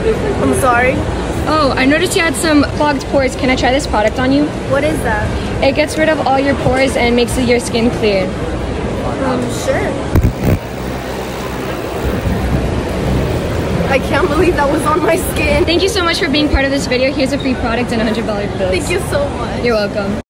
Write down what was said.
I'm sorry. Oh, I noticed you had some clogged pores. Can I try this product on you? What is that? It gets rid of all your pores and makes your skin clear. Sure. I can't believe that was on my skin. Thank you so much for being part of this video. Here's a free product and a $100 bill. Thank you so much. You're welcome.